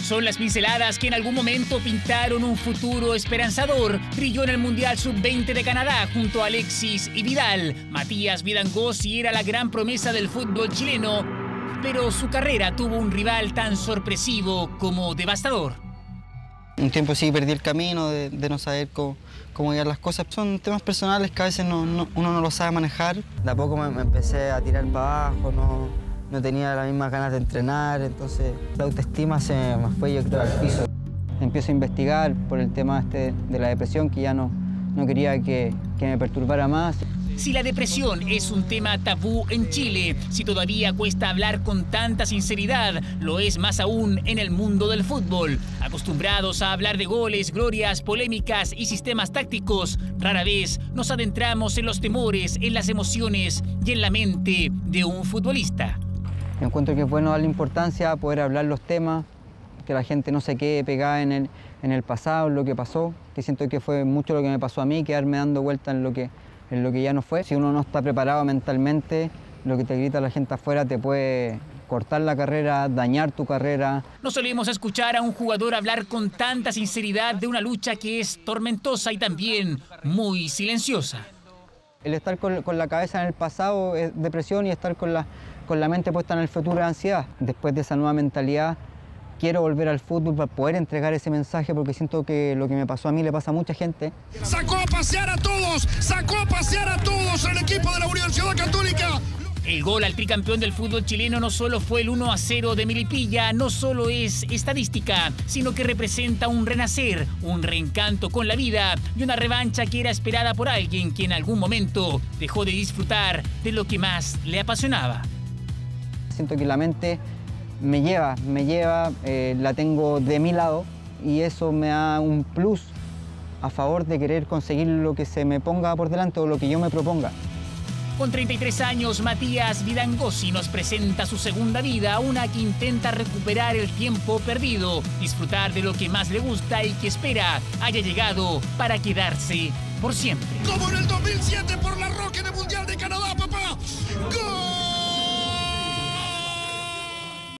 Son las pinceladas que en algún momento pintaron un futuro esperanzador. Brilló en el Mundial Sub-20 de Canadá junto a Alexis y Vidal. Matías Vidangosi era la gran promesa del fútbol chileno, pero su carrera tuvo un rival tan sorpresivo como devastador. Un tiempo sí perdí el camino de no saber cómo llevar las cosas. Son temas personales que a veces uno no lo sabe manejar. De a poco me empecé a tirar para abajo, no tenía las mismas ganas de entrenar, entonces la autoestima se me fue, yo creo, al piso. Empiezo a investigar por el tema de la depresión, que ya no quería que me perturbara más. Si la depresión es un tema tabú en Chile, si todavía cuesta hablar con tanta sinceridad, lo es más aún en el mundo del fútbol. Acostumbrados a hablar de goles, glorias, polémicas y sistemas tácticos, rara vez nos adentramos en los temores, en las emociones y en la mente de un futbolista. Encuentro que es bueno darle importancia a poder hablar los temas, que la gente no se quede pegada en el pasado, en lo que pasó, que siento que fue mucho lo que me pasó a mí, quedarme dando vueltas en lo que ya no fue. Si uno no está preparado mentalmente, lo que te grita la gente afuera te puede cortar la carrera, dañar tu carrera. No solemos escuchar a un jugador hablar con tanta sinceridad de una lucha que es tormentosa y también muy silenciosa. El estar con la cabeza en el pasado es depresión y estar con la mente puesta en el futuro es ansiedad. Después de esa nueva mentalidad, quiero volver al fútbol para poder entregar ese mensaje, porque siento que lo que me pasó a mí le pasa a mucha gente. Sacó a pasear a todos el equipo de la Universidad Católica. El gol al tricampeón del fútbol chileno no solo fue el 1-0 de Melipilla, no solo es estadística, sino que representa un renacer, un reencanto con la vida y una revancha que era esperada por alguien que en algún momento dejó de disfrutar de lo que más le apasionaba. Siento que la mente me lleva, la tengo de mi lado y eso me da un plus a favor de querer conseguir lo que se me ponga por delante o lo que yo me proponga. Con 33 años, Matías Vidangosi nos presenta su segunda vida, una que intenta recuperar el tiempo perdido, disfrutar de lo que más le gusta y que espera haya llegado para quedarse por siempre. Como en el 2007 por la Roque de Mundial de Canadá, papá. ¡Gol!